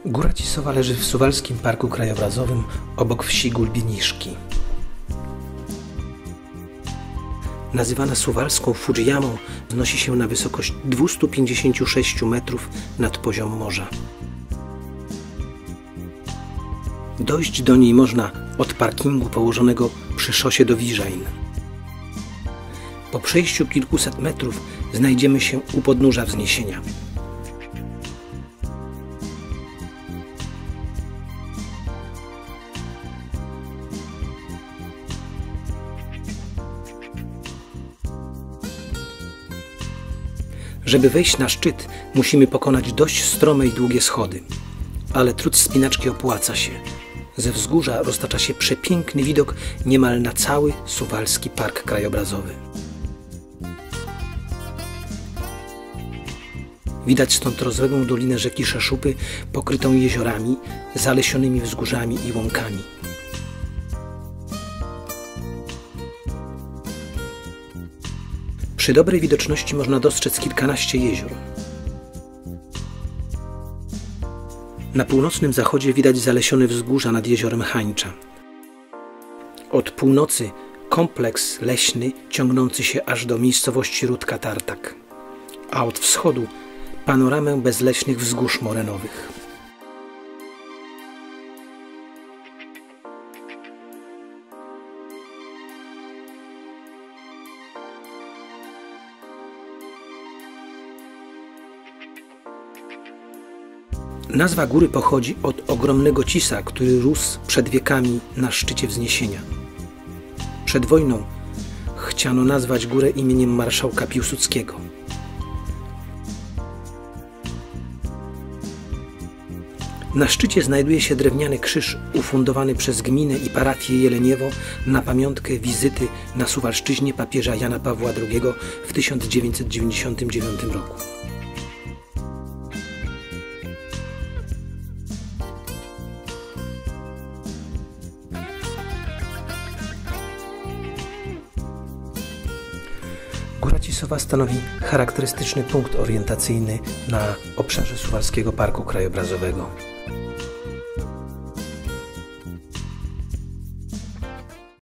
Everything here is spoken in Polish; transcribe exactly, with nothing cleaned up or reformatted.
Góra Cisowa leży w Suwalskim Parku Krajobrazowym obok wsi Gulbiniszki. Nazywana suwalską Fujiyamą, wznosi się na wysokość dwieście pięćdziesiąt sześć metrów nad poziom morza. Dojść do niej można od parkingu położonego przy szosie do Wiżajn. Po przejściu kilkuset metrów znajdziemy się u podnóża wzniesienia. Żeby wejść na szczyt, musimy pokonać dość strome i długie schody. Ale trud wspinaczki opłaca się. Ze wzgórza roztacza się przepiękny widok niemal na cały Suwalski Park Krajobrazowy. Widać stąd rozległą dolinę rzeki Szeszupy pokrytą jeziorami, zalesionymi wzgórzami i łąkami. Przy dobrej widoczności można dostrzec kilkanaście jezior. Na północnym zachodzie widać zalesione wzgórza nad jeziorem Hańcza. Od północy kompleks leśny ciągnący się aż do miejscowości Rutka Tartak, a od wschodu panoramę bezleśnych wzgórz morenowych. Nazwa góry pochodzi od ogromnego cisa, który rósł przed wiekami na szczycie wzniesienia. Przed wojną chciano nazwać górę imieniem marszałka Piłsudskiego. Na szczycie znajduje się drewniany krzyż ufundowany przez gminę i parafię Jeleniewo na pamiątkę wizyty na Suwalszczyźnie papieża Jana Pawła drugiego w tysiąc dziewięćset dziewięćdziesiątym dziewiątym roku. Góra Cisowa stanowi charakterystyczny punkt orientacyjny na obszarze Suwalskiego Parku Krajobrazowego.